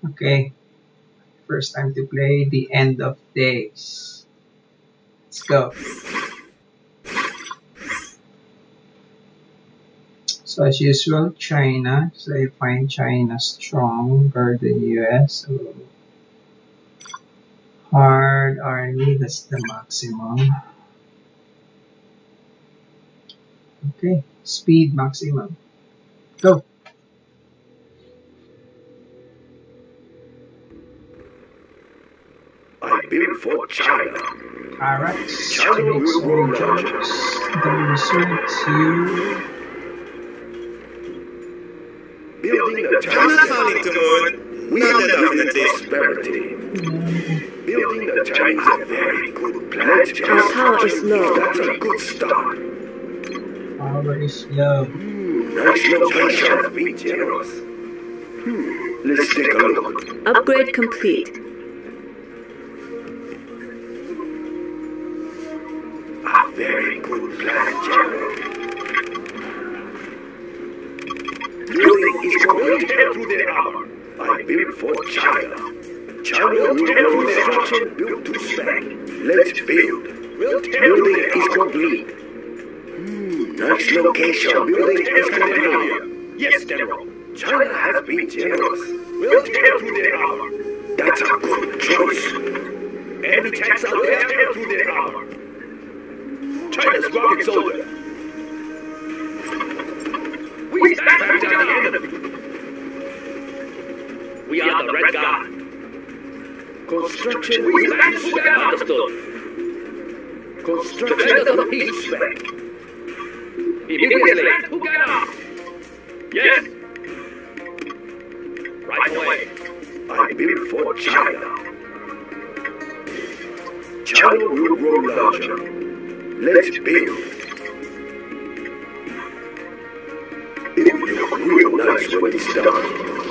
Okay, first time to play the end of days. Let's go. So as usual, China. So I find China stronger than US. So hard army, that's the maximum. Okay, speed maximum. Go. I built for China. Alright, China will roll out. the research you. Building a Chinatown to moon. Not enough prosperity. Building a Chinese a very good plan. Our power is low. That's a good start. Power is low. Nice location. Be generous. Let's take a look. Upgrade complete. A very good plan, General. Building is complete through the hour. I built for China. China will have construction built to spec. Let's build. Building is complete. Nice location. Building is complete. Yes, General. China has been generous. We'll tear through the hour. That's a good choice. Any tanks out there, tear through the hour. China's rocket soldier. We stand down the enemy. We are the Red Guard. Construction, we stand spec. Understood. Construction of the peace spec. Immediately. Who got up? Yes. Right away. I built for China. China will grow larger. Let's build. It will look real nice when it's done.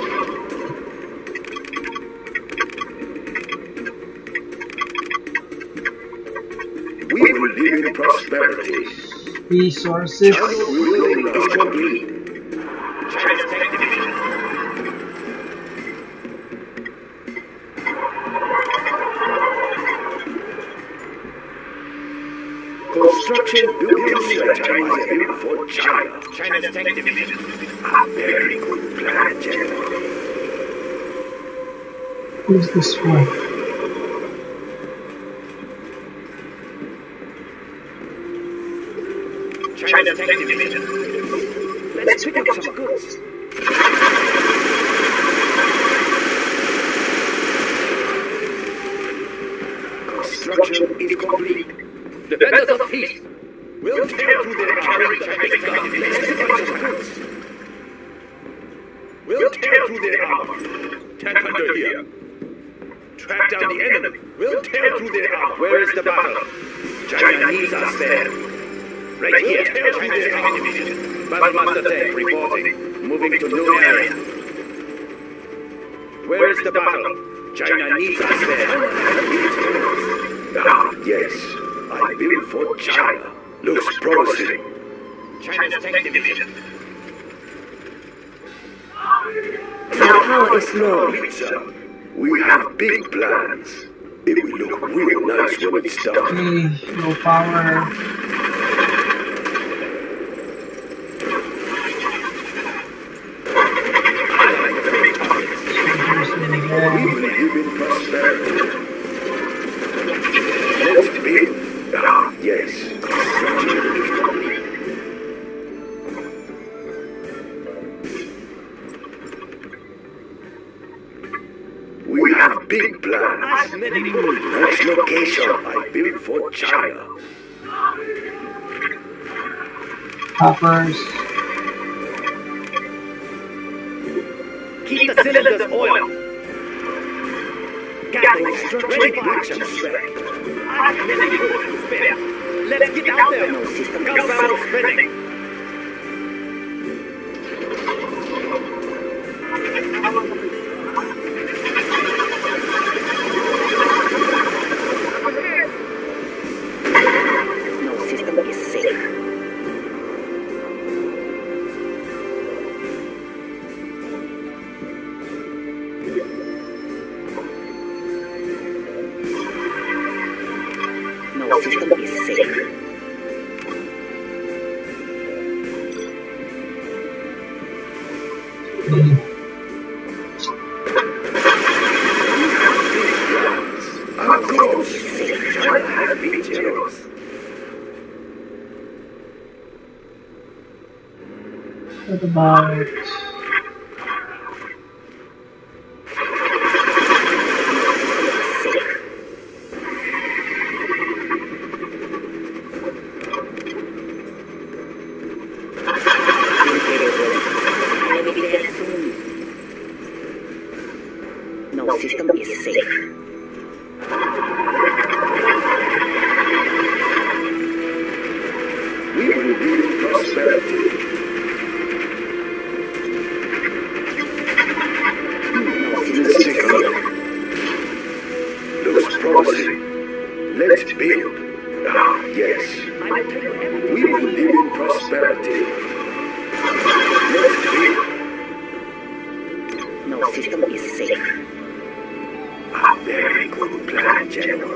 We will live in prosperity. Resources. China will is complete. China's tank division. Construction building Chinese built for China. China's tank division. A very good plan, General. Who's this one? China's tank division. Let's pick up some goods. Construction is complete. Defenders of peace. We'll tear through their army Chinese guns. Let's pick up some goods. We'll tear through their armor. Tank under here. Track down the enemy. We'll tear through their armor. Where is the battle? China needs us there. Right here. Tear through their armor. Battlemaster tank reporting. Moving to new area. Where is the battle? China needs us there. Ah, yes. I built for China. Looks promising. China's tank division. Our power is low. We have big plans. It will look real nice when it's done. Okay, low power. We will live in prosperity. Let's build. Ah, yes. Construction is complete. We have big plans. Nice location I built for China. Hoppers. Keep the cylinders oiled. Gatling straight action spec. Let's get out there. No system. Guns out spinning. No system is safe. No system is safe. Of course, China has been generous. What about No system is safe. We will build prosperity. Let's take a look. Looks promising. Let's build. Ah, yes. We will live in prosperity. Let's build. No system is safe. A very good plan, General.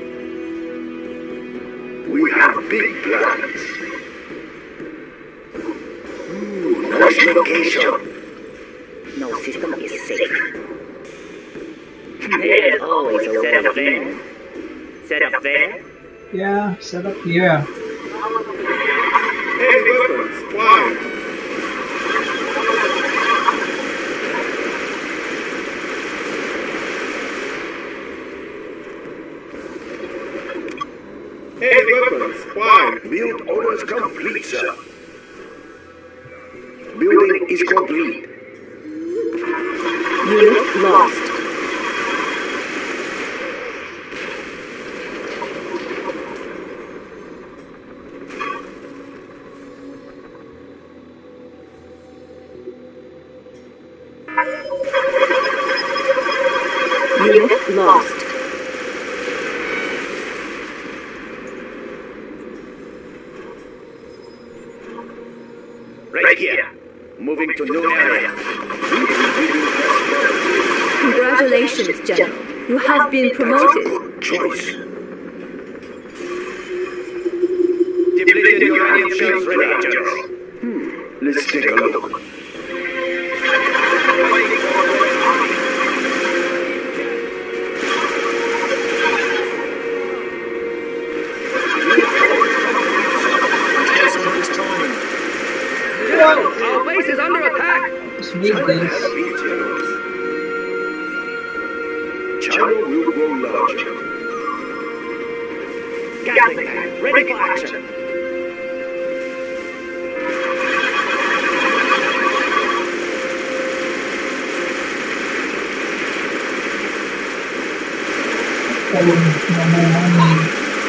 We have big plans. Nice location. No system is safe. There's always a set up there. Set up there? yeah, set up here. Hey, weapons, why? Hey, weapons, why? Build orders complete, sir. Building is complete. Unit lost. Unit lost. Right here. Moving to new area. Congratulations, General. You have been That's a promoted. good choice. Depleted uranium shells ready, General. Let's take a look. Our base is under attack! Let's meet this. Be generous. China will grow larger. Gatling pad, ready for action! Oh, no more money.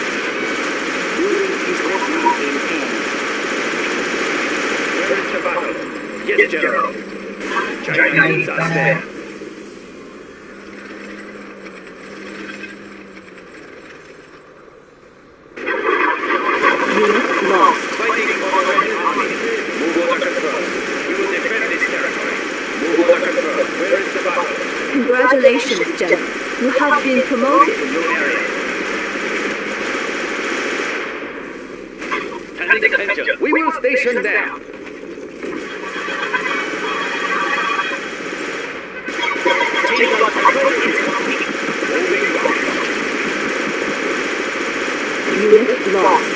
Where is the battle? Yes, General. China needs us there. Unit lost. Fighting for the Red Army. Move order confirmed. We will defend this territory. Move order confirmed. Where is the battle? Congratulations, General. You have been promoted. New area. Handing attention. We will station there! Take out control is complete. Moving back. Unit lost.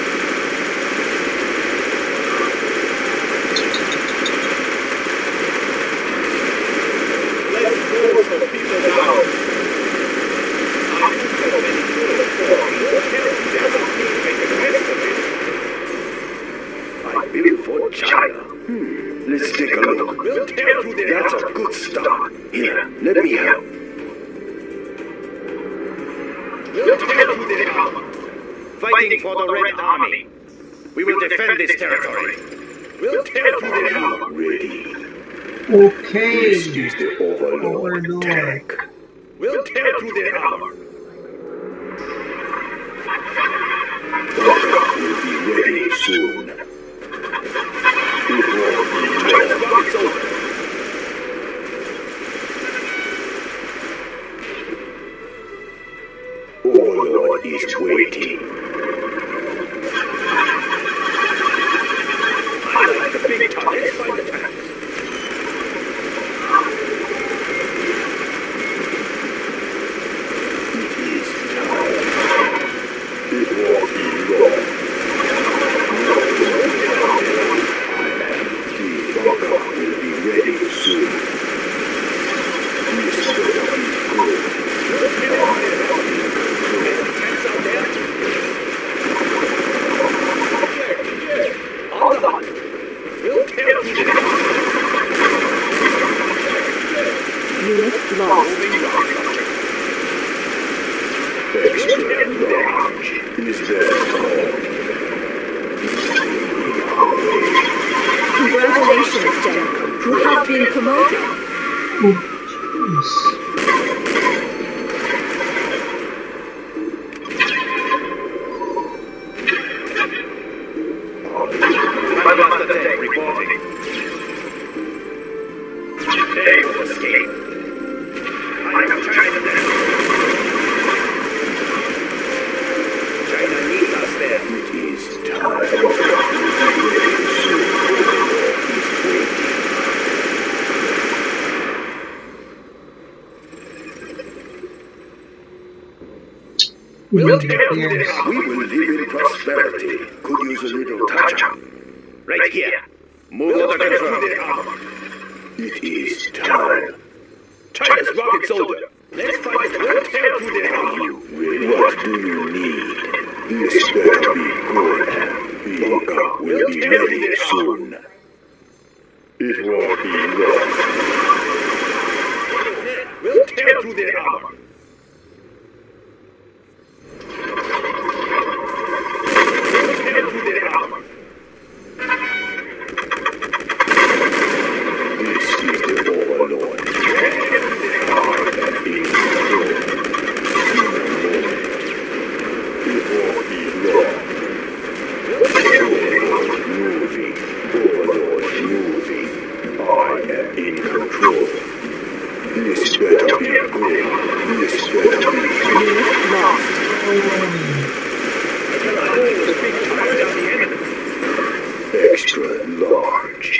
Let's move some people down. After so many good for more help, there's a thing make the rest of it. I built for China. Let's take a look. We'll tear through the That's a good start. Here, let me help. We'll tear through the armor. Fighting for the Red Army. We will defend this territory. We'll tear through the armor. Ready. Okay. This is the Overlord Overlord. tank. We'll tear through the armor. Overlord will be ready soon. It won't be long. It's over. Overlord is waiting. lost. Extra large. Is that all? Congratulations, General. You have been promoted. Jeez. Master Tech reporting. They will escape. I have China there. China needs us there. It is time. Yes. We will live in prosperity. Could use a little touch-up. Right here. Move the control. It is time. China's rocket soldier. Let's fight the world tear through their armor. What do you need? This better be good. Baka will be ready soon. It won't be long. We'll tear through their armor. We'll tear through their armor. This is the Overlord. I am in control. It won't be long. Overlord moving. Overlord moving. I am in control. This better be good. This better be good. Lost. Extra large.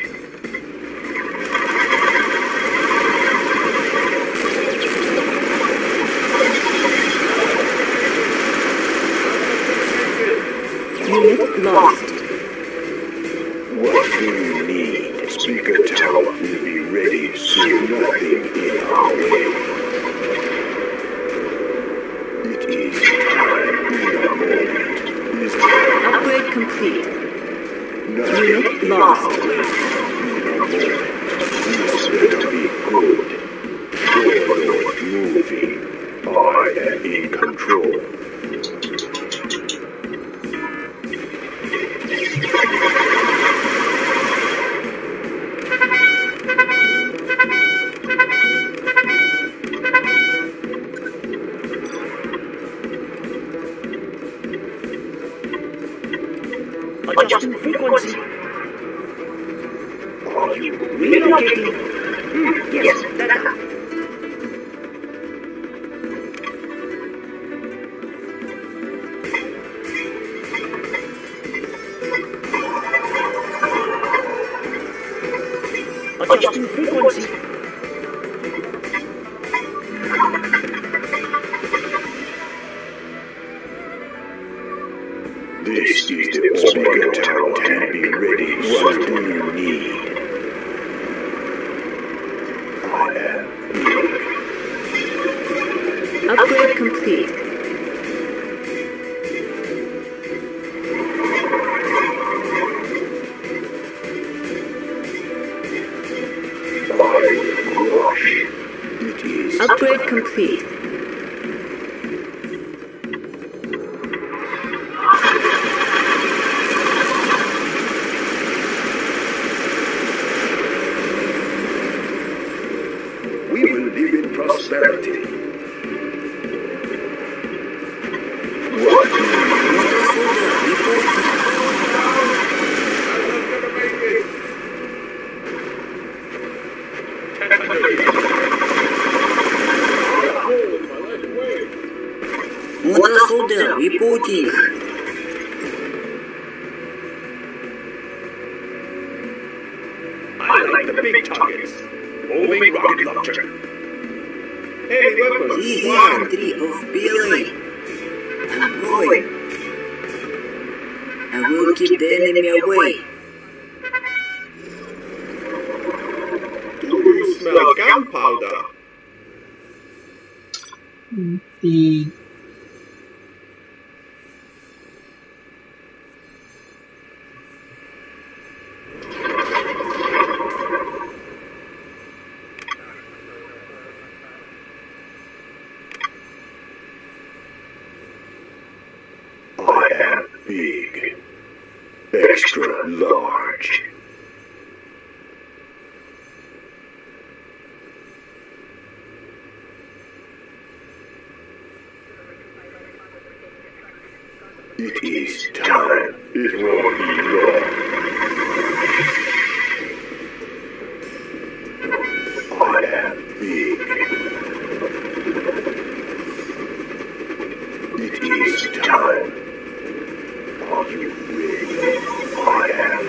Unit lost. What do you need? Speaker Tower will be ready soon. Nothing in our way. It is time in a moment. Is Upgrade complete. nothing Unit in lost. our way. In a moment. This better be good. Overlord moving. I am in control. Adjusting frequency. Are you Relocating. Yes, data. Adjusting frequency. This is the Speaker Tower can be ready. What do you need? I am. Upgrade complete. I will rush. It is Upgrade complete. we will live in prosperity. What do you need? Water soldier reporting. I like the big targets. Moving rocket launcher. Heavy weapons. Easy infantry of PLA. I'm going. I will keep the enemy away. Do you smell gunpowder? The big. Extra large. It is time. It won't be long. I am big. It is time. Are you ready? I am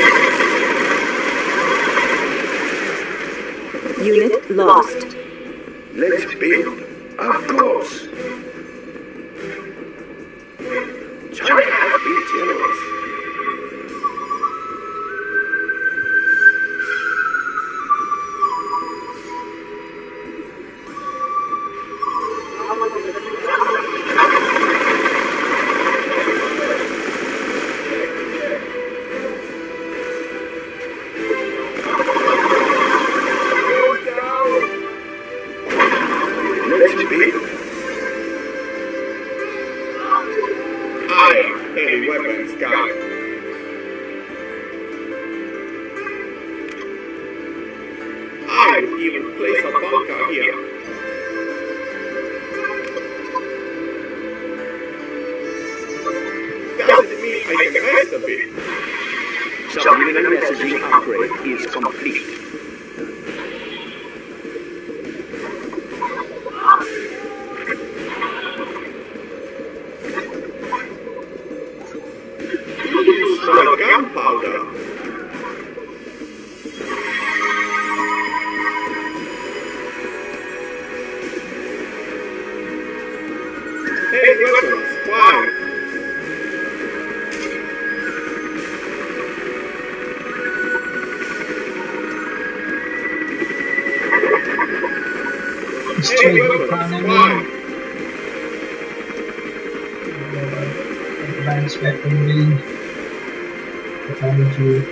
big. Unit lost. Let's build. Of course. China has been generous. Let's build. I am heavy weapons guy. I will even place a bunker here. Doesn't mean I can rest a bit. Subliminal messaging upgrade is complete. Use my gunpowder. Heavy weapons, fine. Destroy Heavy the weapons, economy. fine. Advanced weaponry. Technology.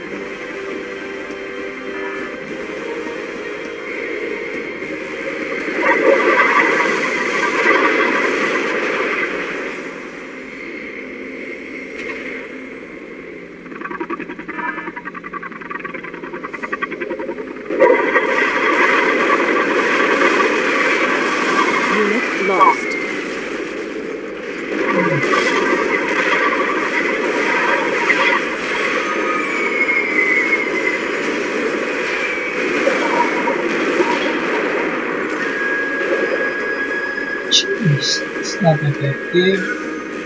Unit lost. Jeez, it's not effective.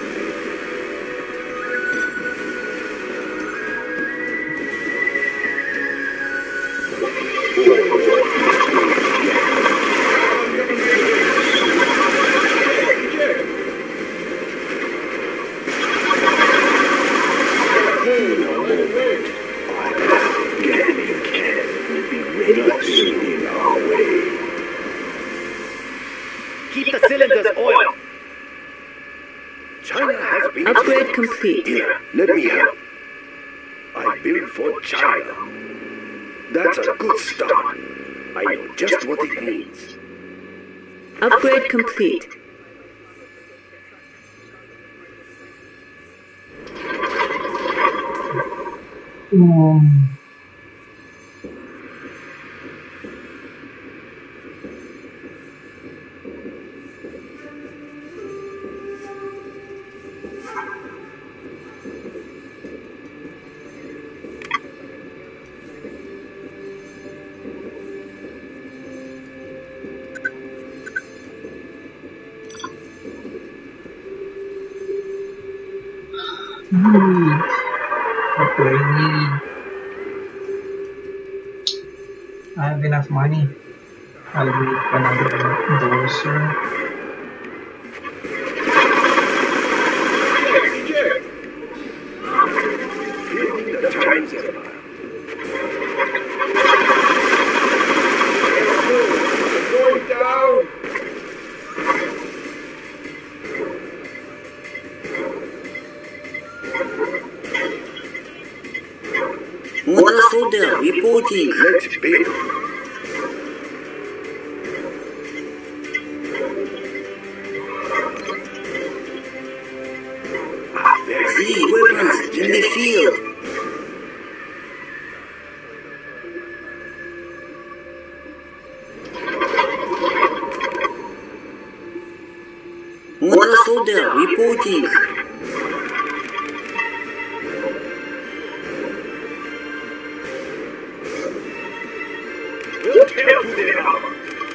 Keep the cylinders oiled. China has been Upgrade complete. Here, let me help. I built for China. That's a good start. I know just what it needs. Upgrade complete. What do I need? I have enough money. I'll make another dozer. Building the Chinese Empire. Going down. Order soldier reporting. Let's build. The soldier reporting. We'll tear through their armor.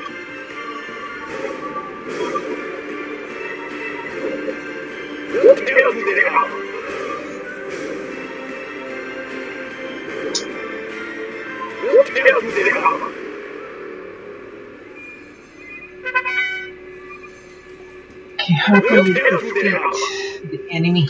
We'll tear through their armor. We'll tear through their armor. Okay, how can we defeat the enemy?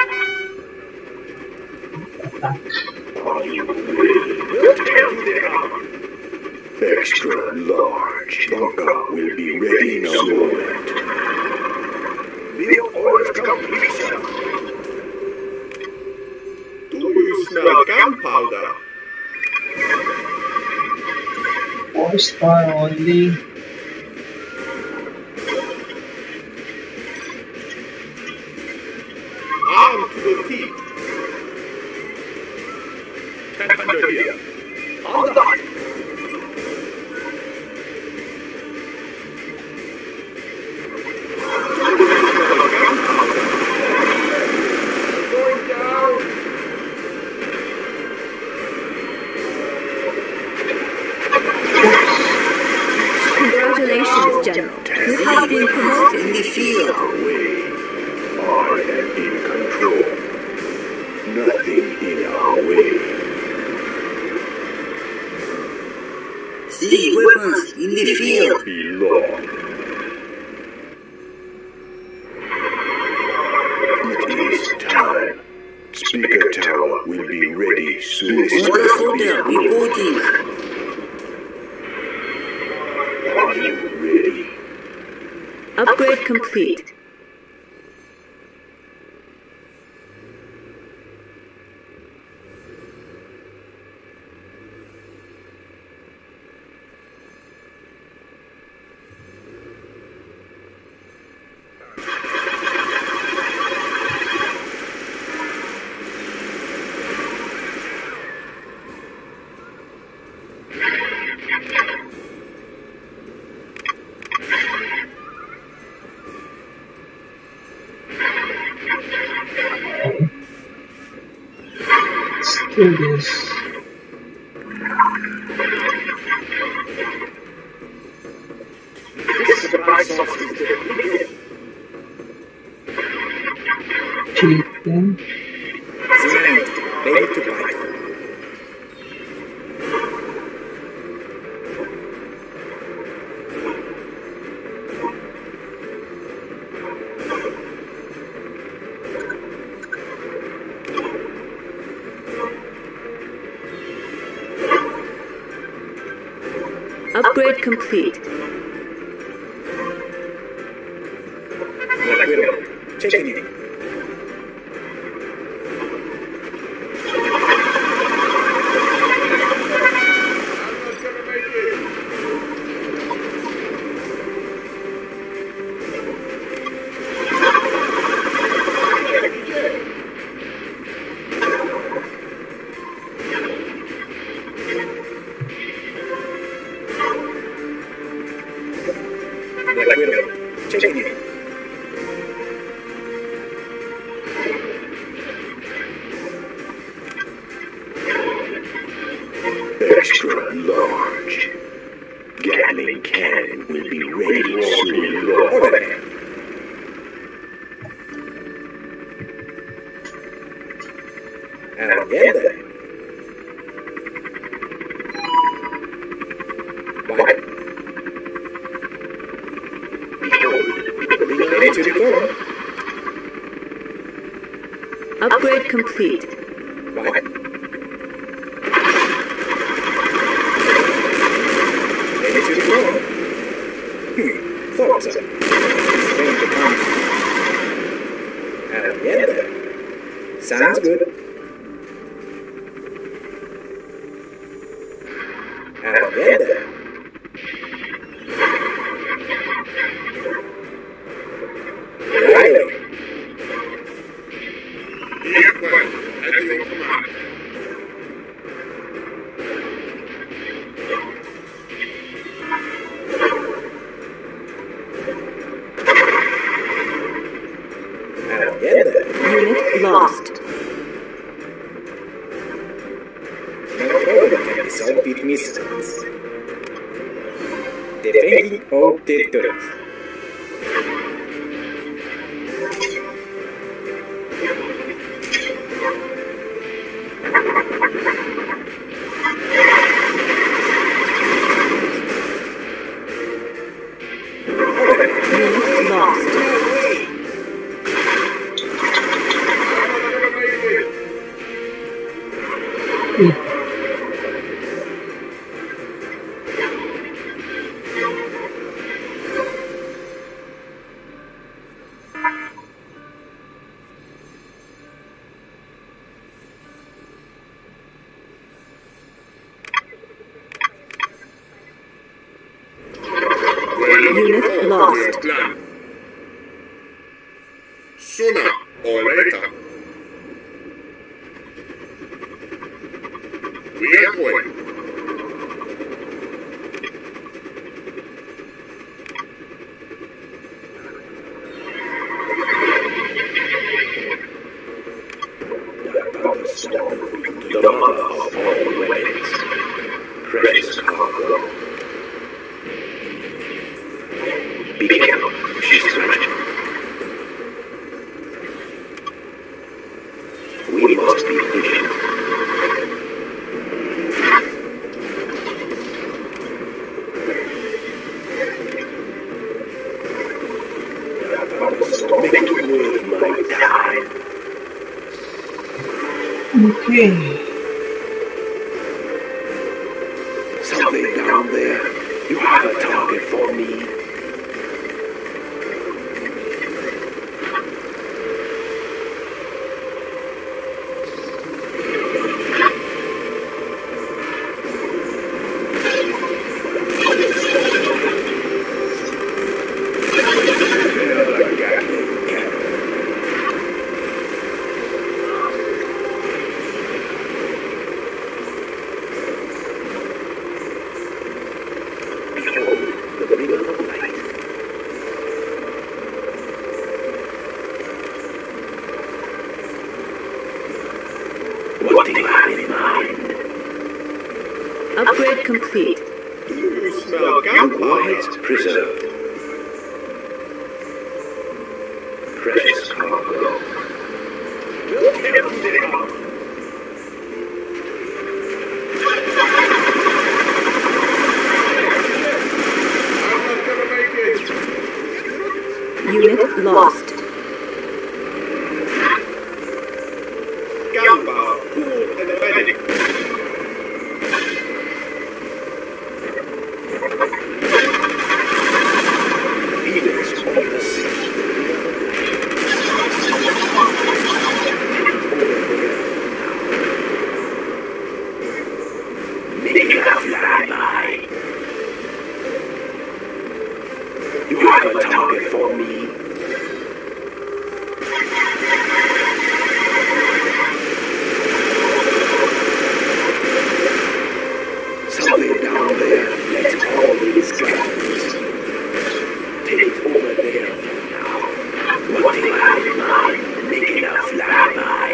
Attack. Are you ready? We'll tear through their armor. Extra large bunker will be ready in a moment. Build orders completion. Do you smell gunpowder? 4-star only. Armed to the teeth. Under here. On the dot. Going down. Congratulations, General. You have been promoted. In the field. I am in control. Nothing in our way. These weapons in the field. Be long. It is time. Speaker tower will be ready soon. Order soldier reporting. Are you ready? Upgrade complete. Let's do this. This supply source is depleted. Chicken. Cement. Ready to fight. Upgrade complete. Checking in. Checking in. Extra large. Gatling cannon will be ready soon. Over there. And get there. What? Ready to return. Upgrade complete. What? Ready to return. Thought so. Spain to come. And get there. Sounds good. And get there. Right away. At your command. lost. No problem can be solved with missiles. Defending all territories. Unit lost. Unit lost. Plan. Sooner or later, we are going. The mother of all weapons. Precious cargo. Be careful, she's threatening. We must be patient. Make it worth my time. Okay. Something down there. You have a target for me. What do you have in mind? Upgrade complete. You smell gunpowder. Warheads preserved. Precious cargo. We'll tear through the armor. I'm not gonna make it. Unit lost. Gunpowder, cool and ready. Phoenix on the sea. Make it a flyby. You have a target for me. Something down there. Let's all these guns. Take it over there now. What do you have in mind? Making a flyby.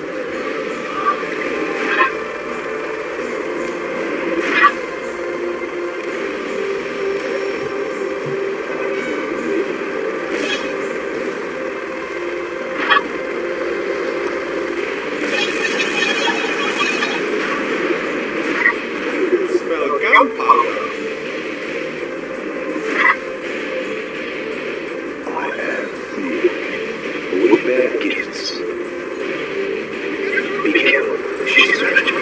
You smell gunpowder. I am here. We bear gifts. Be careful, she's searching.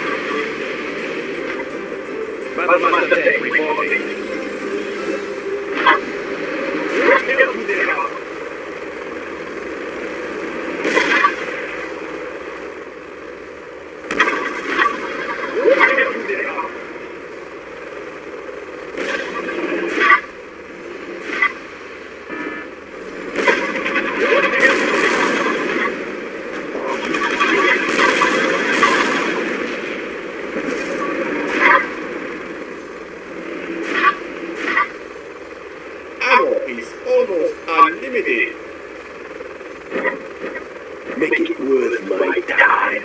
Master Tech reporting. We'll tear through the armor. We'll tear through the armor. Ammo is almost unlimited. Make it worth my time.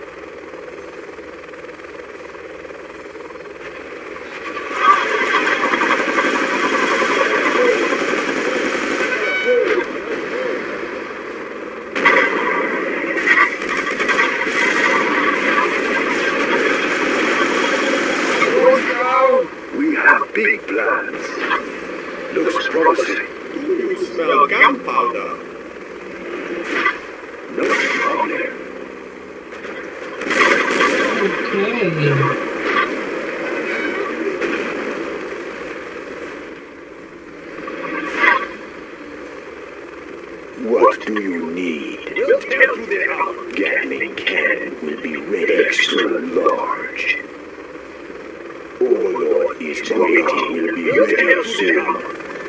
We have big plans. Looks promising. Do you smell gunpowder? No problem. Okay. What do you need? We'll tear through their armor. Gatling cannon will be ready extra large. Overlord is waiting, will be ready soon.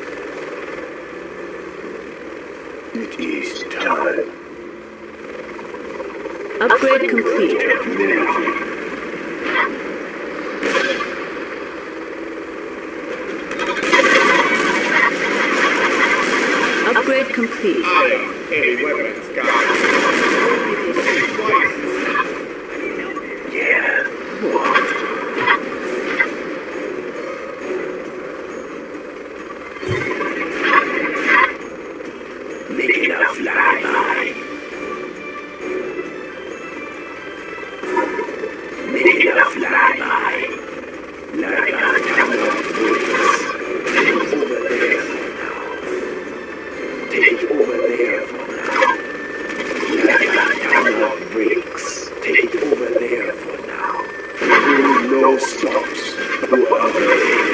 It is time. Upgrade complete. Upgrade complete. Iron, heavy weapons, guys. Don't need to think twice. Yeah, what? Making a flyby. Making a flyby. Like a ton of bricks. Take over there for now. Take over there for now. Like a ton of bricks. Take over there for now. No stops. Go away.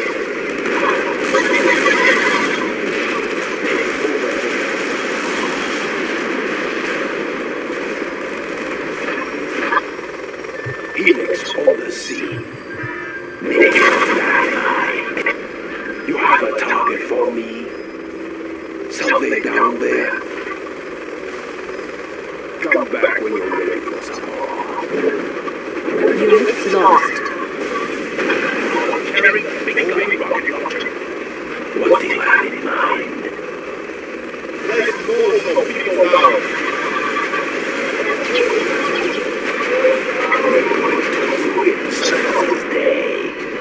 Helix on the scene. Make a flyby. You have a target for me? Something down there? Come back when you're ready for some more. Unit lost. Carry the big gun rocket launcher. What do you have in mind? Let's move some people down. All day.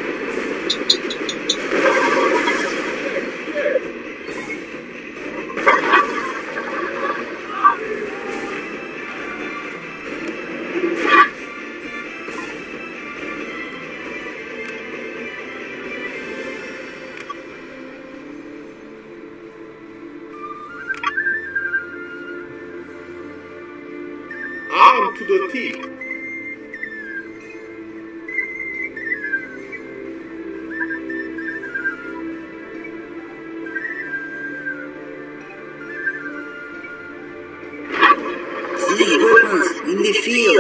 Armed to the teeth. See weapons in the field.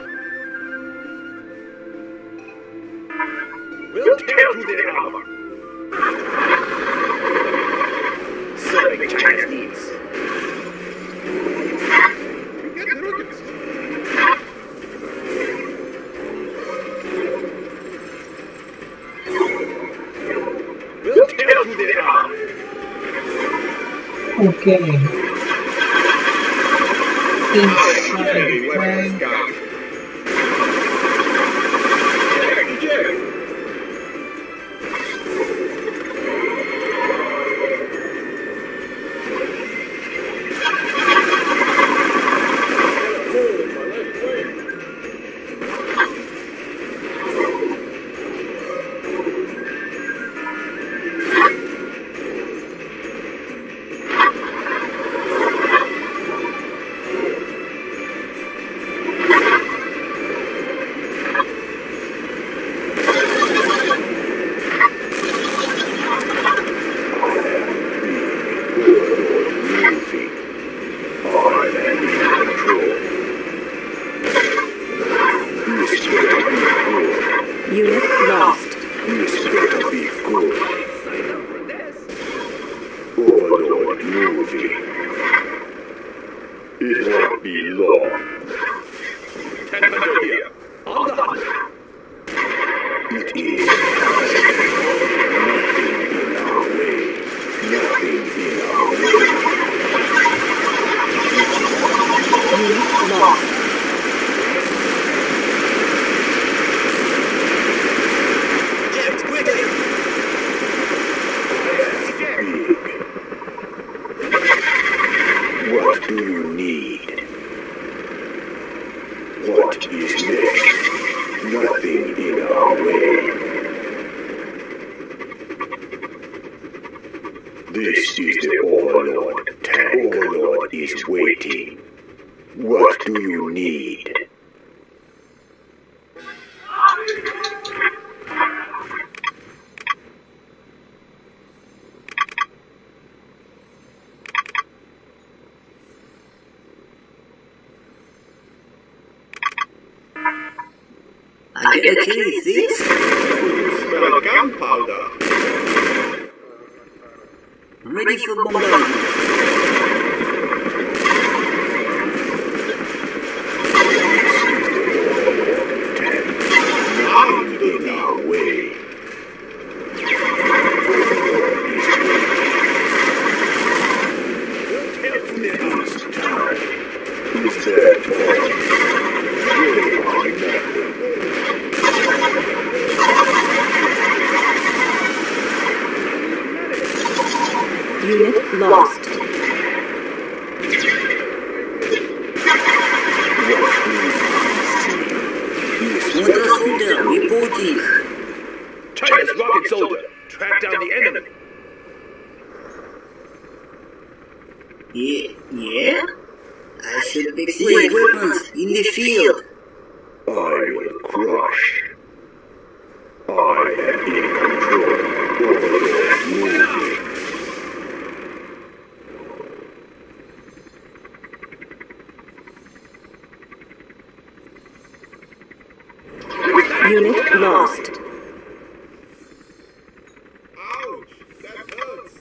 We'll tear through their armor. Serving China's needs. Get the rockets. We'll tear through their armor. Okay. Inside Heavy the weapons, plane. guys. Eject. Unit lost. This better be good. Overlord moving. It won't be long. 1000 here. On the hunt. It is nothing in our way. Nothing in our way. Unit This is the Overlord tank. Overlord is waiting. What do you need? I get a key, this? Smell gunpowder. Ready for bombardment. In our way. Is there Unit lost. Water soldier, reporting. China's rocket soldier, track down the enemy. Yeah? I should fix these weapons in the field. I will crush. I am in control. Overlord moving. Unit lost. Ouch! That hurts.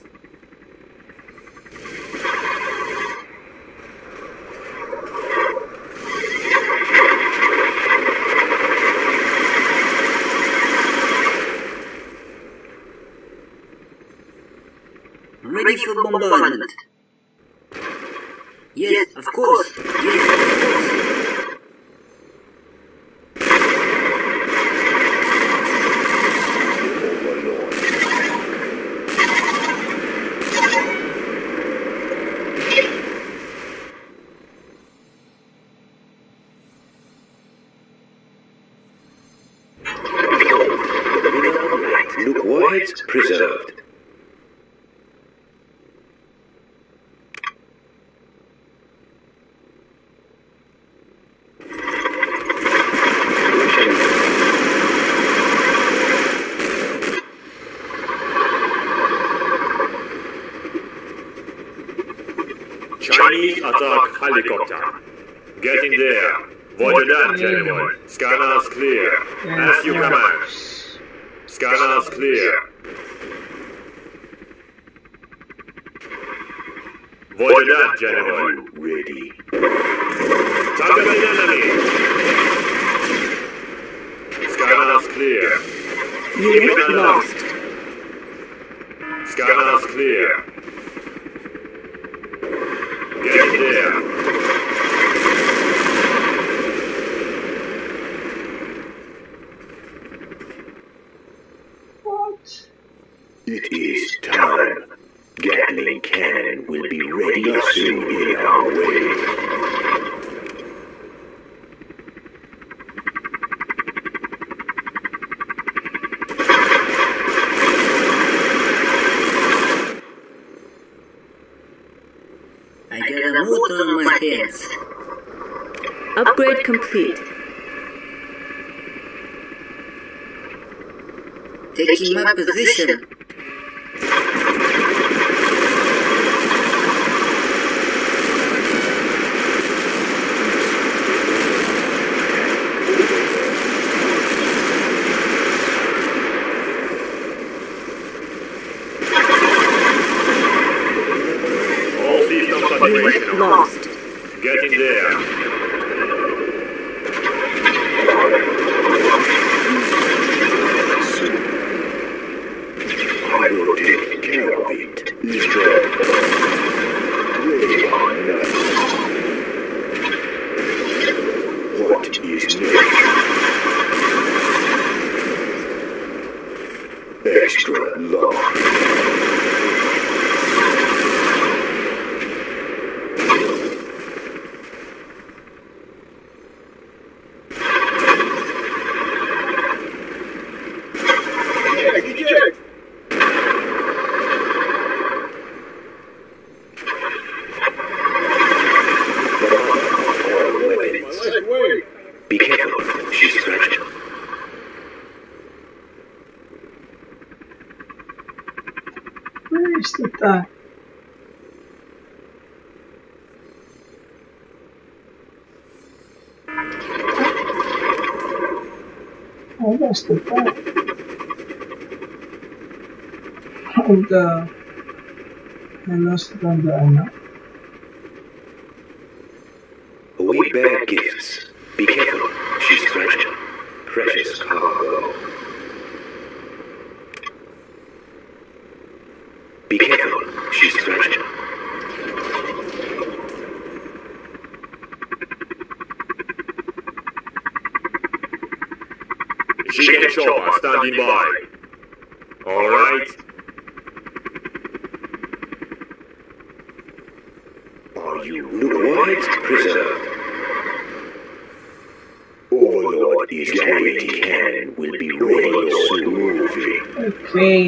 Ready for bombardment. Yes, of course. Yes, of course. Look what's preserved. Chinese attack helicopter. Getting there. Roger that, gentlemen. Scanners clear. As you command. Scanners clear. Roger that, gentlemen. Ready. Target the enemy. Scanners clear. Unit lost. Scanners clear. Get there. What? It is time. Gatling cannon will be ready soon in our way. I got a motor on my hands. Upgrade complete. Taking my position. All systems Unit operational. lost. Getting there. I will take care of it. Is there ready or not? What is next? Extra long. missed the time. I lost the time. I lost it on the ano. We bear gifts. Be careful. She's fragile. Precious cargo. Be careful. She's fragile. Chicken chopper standing by. All right. Are you warheads preserved? Overlord is waiting and will be ready soon. Okay.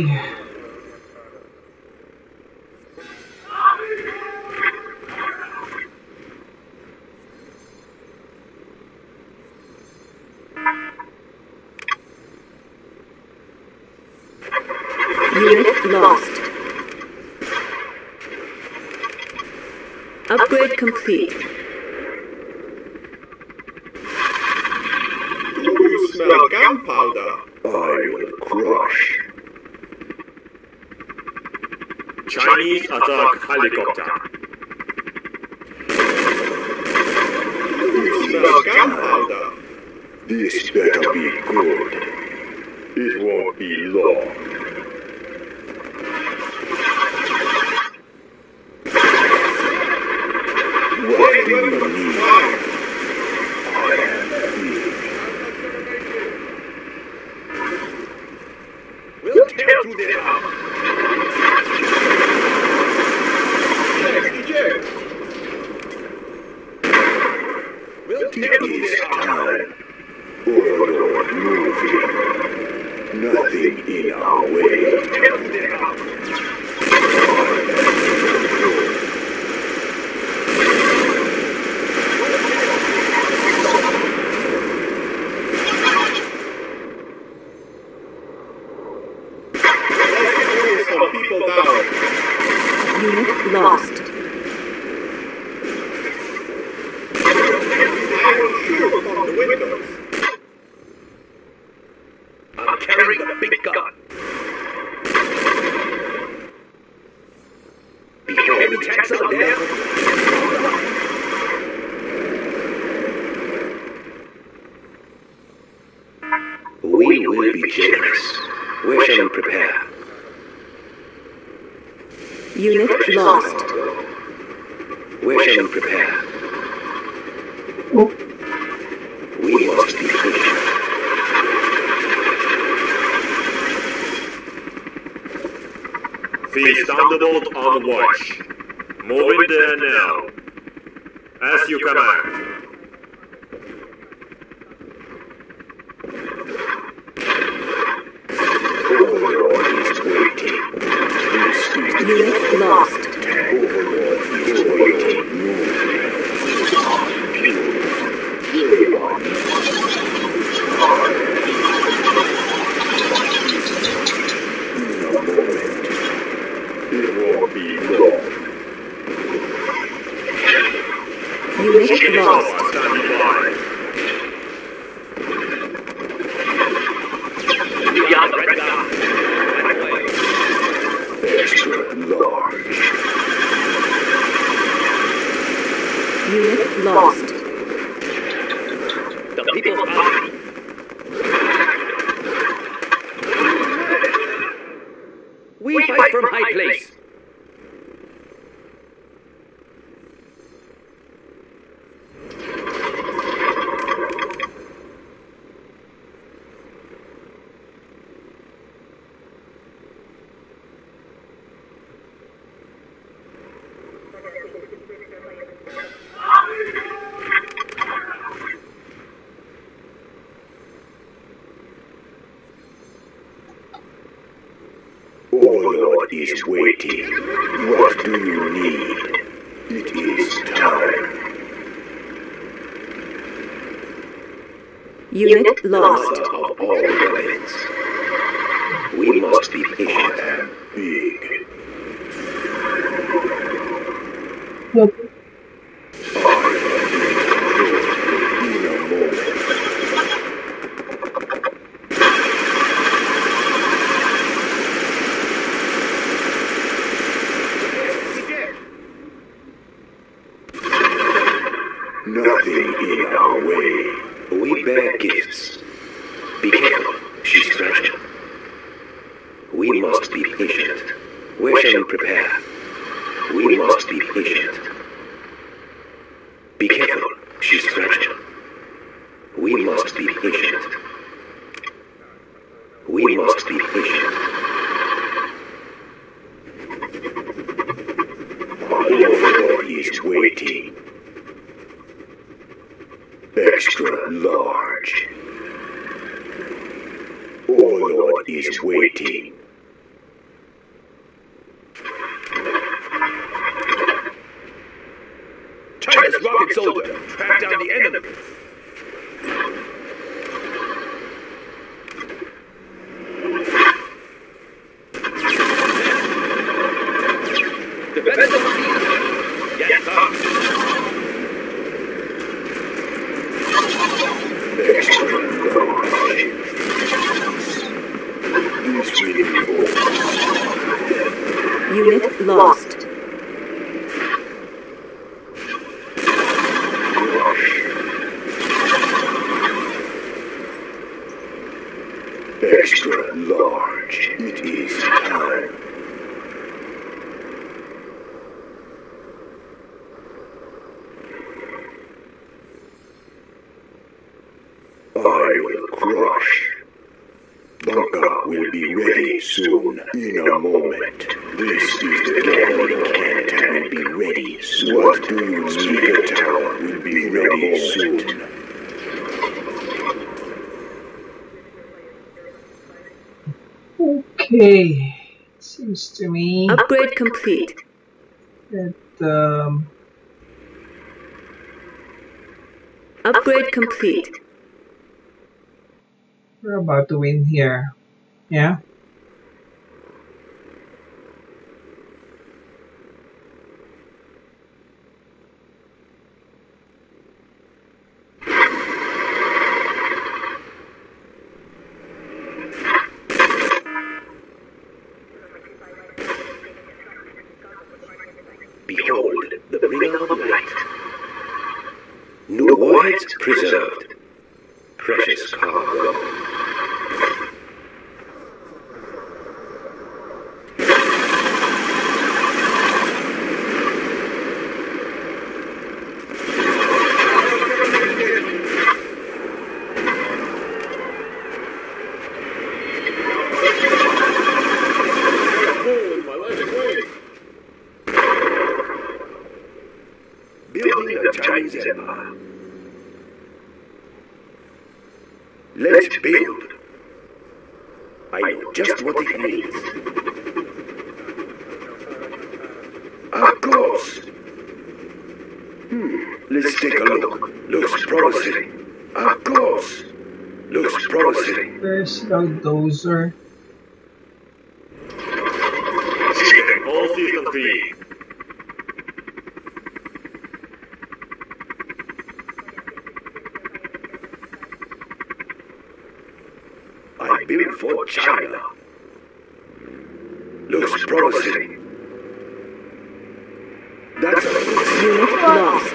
Unit lost. Upgrade complete. You smell gunpowder. I will crush. Chinese attack helicopter. You smell gunpowder. This better be good. It won't be long. What do you need? We'll tear through their armor. Eject. We'll tear It through is their armor. time. Overlord moving. Nothing in our way. Tear through their armor. Some people down. Unit lost. I will shoot from the windows. I'm carrying a big gun. Behold, Heavy tanks out there. we will be generous. Where shall we prepare? Unit lost. Where shall we prepare? Oh, We must be patient. Field Thunderbolt on watch. Moving there now. As you command. Overlord is waiting. Unit lost. Overlord is waiting. It won't be long. Unit lost. Standing by. Beyond the red dot. Extra large. Unit lost. The people's army. We fight from high place. Overlord is waiting. What do you need? It is time. Unit lost. Of all weapons. We must be patient and big. Nothing in our way. We bear gifts. Be careful, she's fragile. We must be patient. Where shall we prepare? We must be patient. Be careful, she's fragile. We must be patient. We must be patient. Overlord is waiting. Extra large. Overlord is waiting. China's rocket soldier, track down the enemy. Defend the field. Yes, sir. Extra large. This will be Unit lost. extra large. It is time. I will crush. Bunker will be ready soon, in a moment. This is the Gathering Cat and be ready soon. What do you need? The tower will be ready soon. Okay, seems to me Upgrade complete. that Upgrade complete. we're about to win here. Yeah. Behold, the bringer of light. New warheads preserved. Precious cargo. Building the Chinese Empire. Let's build. I know just what it needs. Of course. Let's take a look. Looks promising. Of course. Looks promising. Where's the dozer? All systems green. I built for China. Looks promising. That's a Unit lost.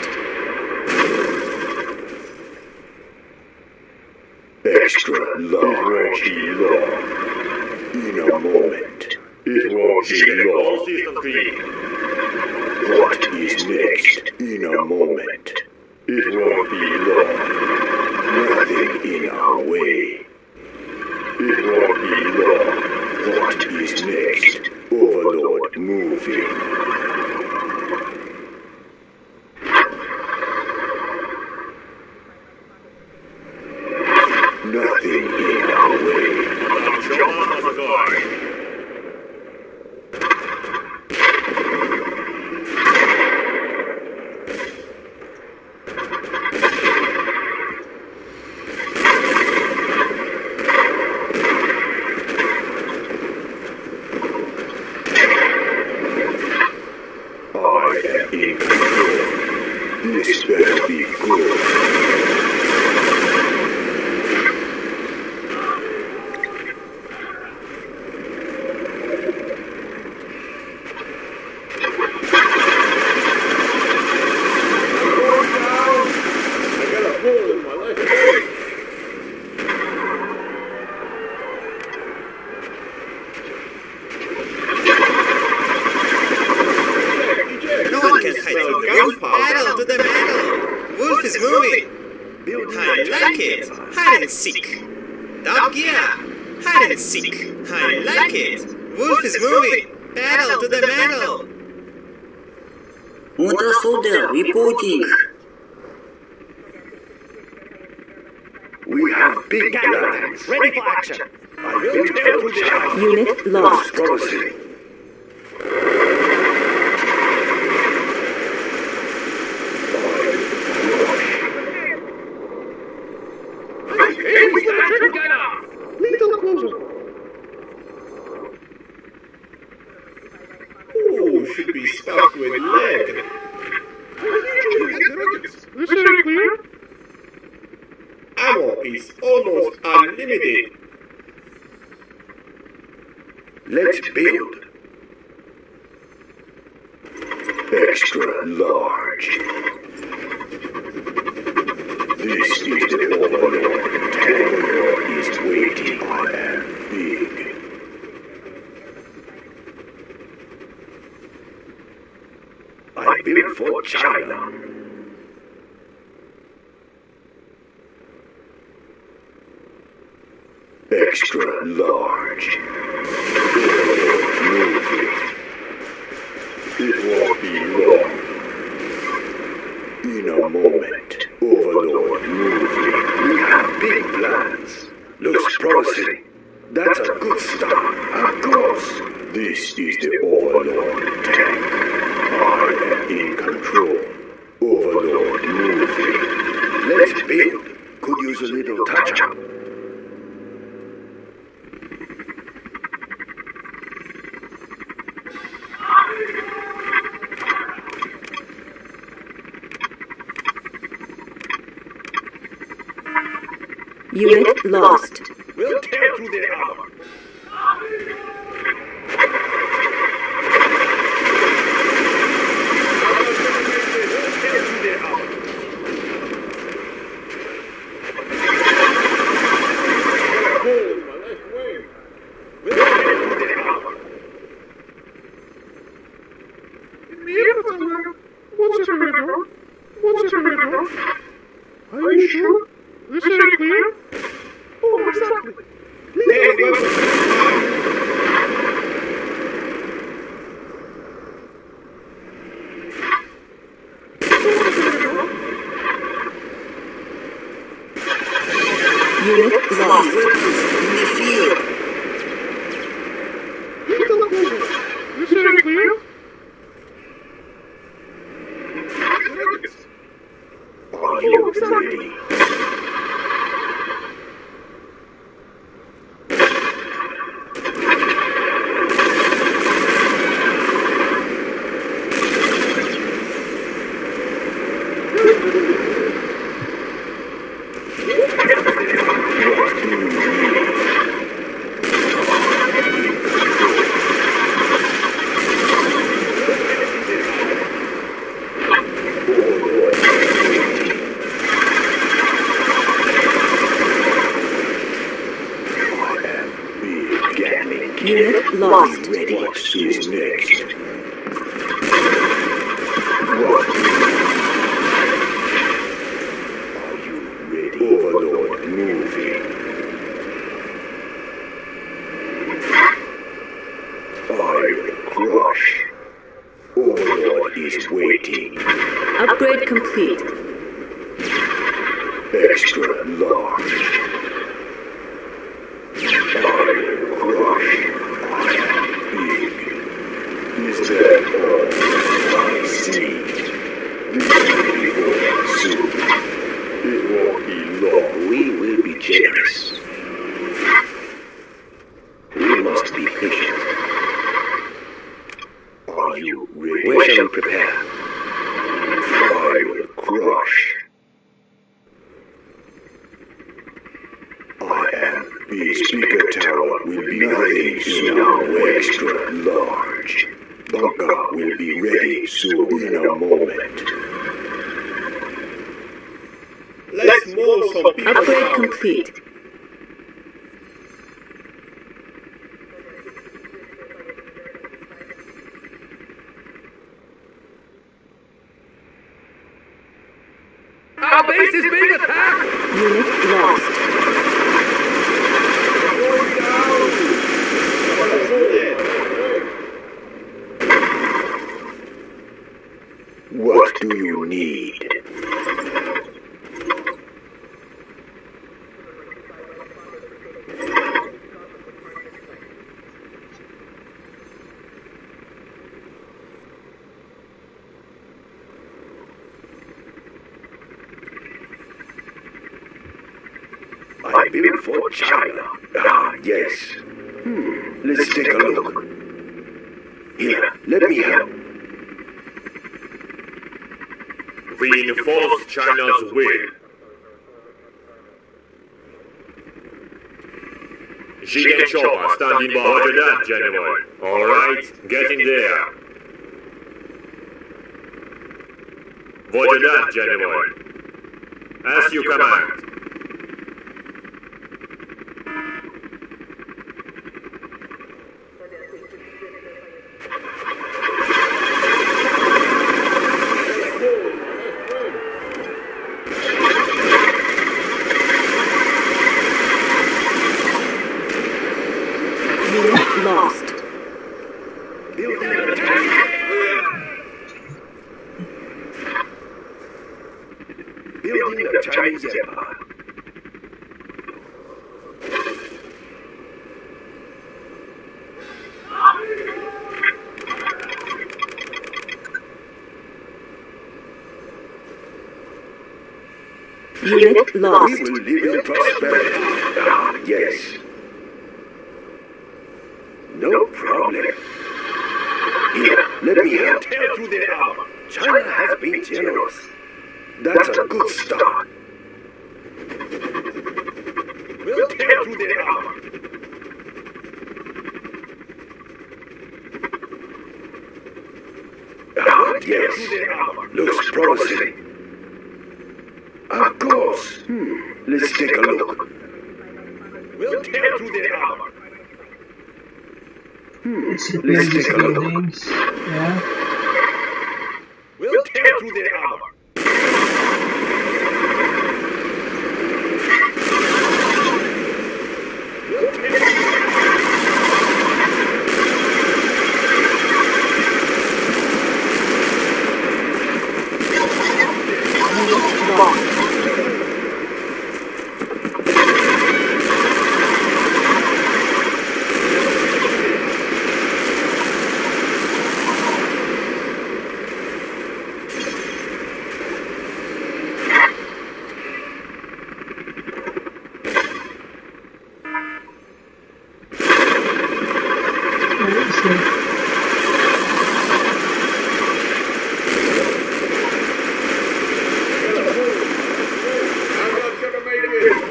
extra large. In a moment. It won't be All long. systems green. What is next? In a moment. It won't be long. Nothing in our way. It won't be long. What is next? Overlord moving. Nothing in our way. John of the guard. I am in control. This better be good. Battle to the metal! Wolf is moving! I like it! Hide and seek! Top gear! Hide and seek! I like it! Wolf is moving! Battle to the metal! Winter Soldier reporting. We have big plans. Ready for action. I will tell you. Unit lost. Promising. Little closer! Oh, should be stuffed with lead. Is it clear? Ammo is almost unlimited. Let's build. Extra large. This is the Overlord. Tanglor is waiting. I am big. I built for China. Extra large. Move it. It won't be long. In a moment, Overlord moving. We have big plans. Looks promising. That's a good start. Of course. This is the Overlord tank. I am in control. Overlord moving. Let's build. Could use a little touch-up. Unit lost. We'll tear through their armor. Are you sure? This is clear? Oh, exactly. Unit lost. In the field. This is clear? Are you ready? Unit lost. What is next? What? Are you ready? Overlord moving. I will crush. Overlord is waiting. Upgrade complete. Extra large. I will crush. Is that all I see? This will be over soon. It won't be long. We will be generous. We must be patient. Are you ready? Where shall we prepare? I will crush. I am. The speaker tower will be ready soon. Extra large. Bunker will be ready soon in a moment. Let's move some people Upgrade out. complete. Our base is being attacked! Unit lost. What do you need? I built for China. Ah, yes. Let's take a look. Here, let me help. Reinforce China's will. Jigen Chopper standing by. Roger that, General. Alright, get in there. Roger that, General. As you command. Unit lost. Building the Chinese Empire. Unit lost. We will live in prosperity. Ah, yes. No problem. Here, let me help. Tear through their armor. China has been generous. That's a good start. We'll tear through their armor. Ah, Tear yes. through their armor. Looks promising. Of course. Let's take a look. We'll tear through their armor. Let's repair Let's these take a look. buildings. Yeah. We'll tear through their armor. We'll tear Unit lost. Where is it? I'm not gonna make it.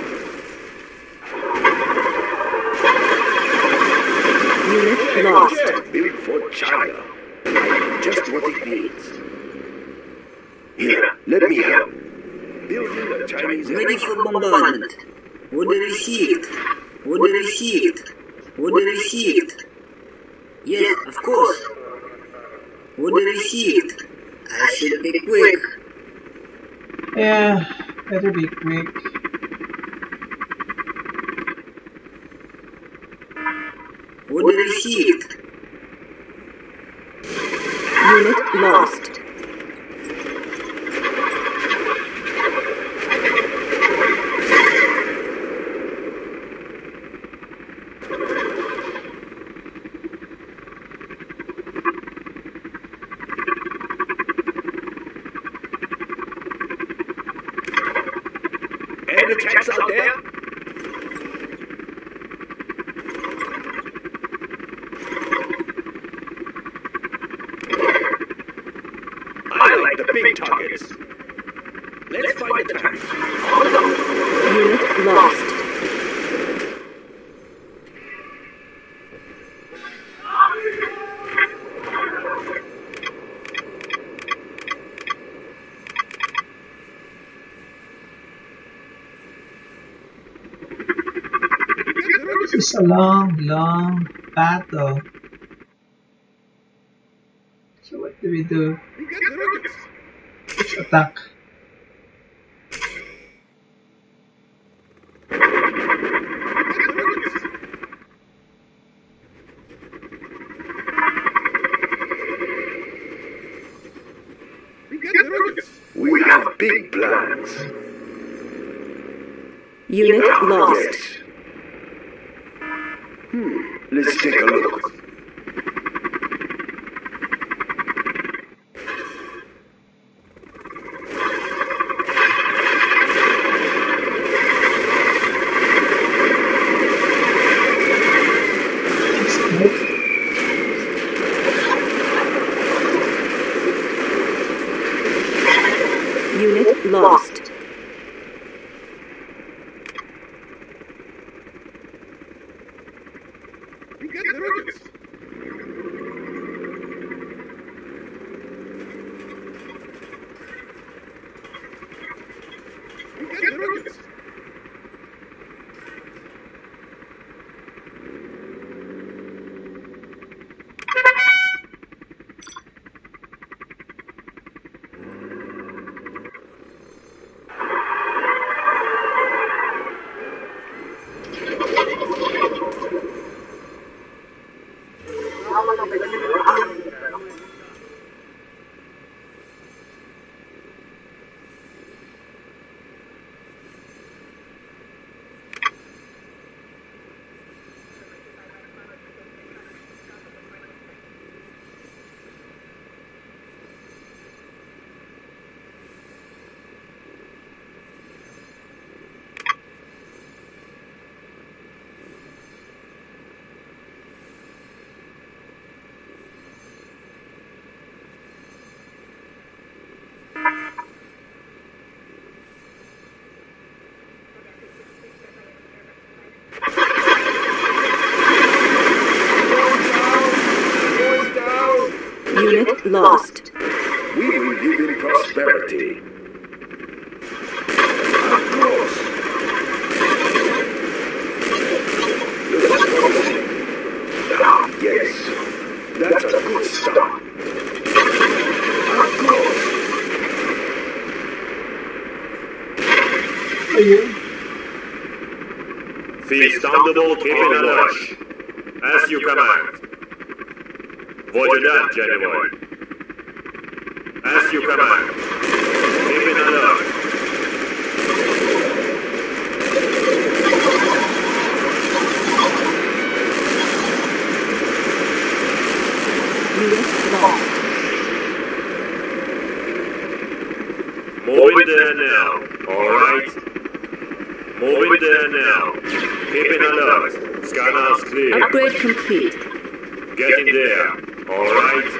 Unit lost. Built for China. Just what it needs. Here, let me help. Building the Chinese Ready for bombardment. Order received. Order received. Order received. Yes, of course. Order received. I should be quick. Yeah, better be quick. Order received. Unit lost. Any tanks out there? I like the big targets. Let's find the tank. Unit lost. This is a long battle. So what do we do? Let's attack. We have big plans. Unit lost. Yes. Let's take a look. Unit lost. Unit lost. We will live in prosperity. Of course. Ah, yes. That's a good start. Of course. Feast on the wall, keeping a watch. As you command. Roger that, General. As you command. Keeping alert. Unit lost. Moving there now. Alright. Moving there now. Keeping alert. Scanners clear. Upgrade complete. Getting there. Alright.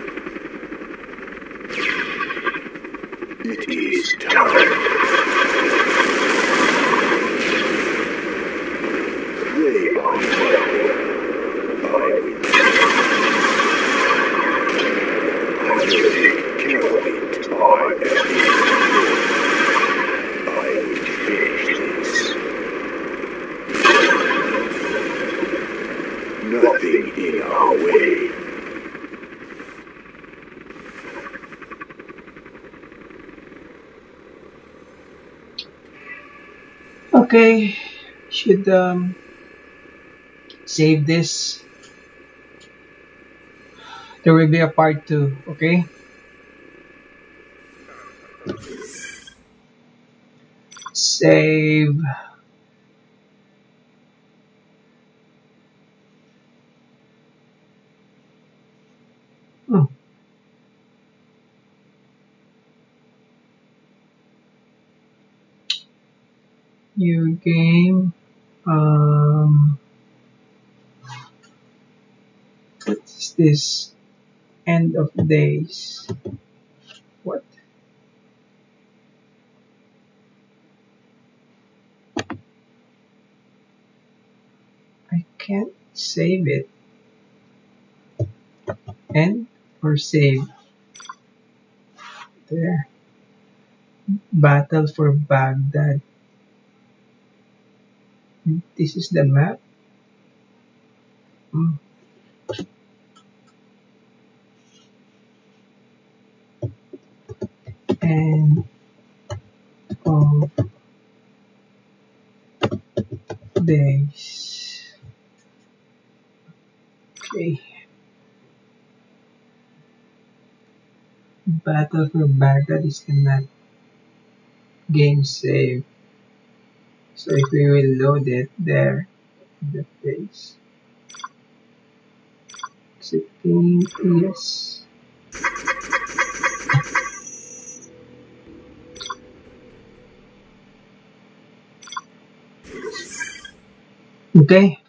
It is time. They are well. I will take care of it. I will finish this. Nothing in our way. Okay, should save this. There will be a part 2, okay? Save. Oh. New game. What is this? End of days. What? can't save it. End or save? There. Battle for Baghdad. This is the map. End of days. Okay. Battle for Baghdad is the map. Game save. So if we will load it there, the place. Setting, yes. Okay,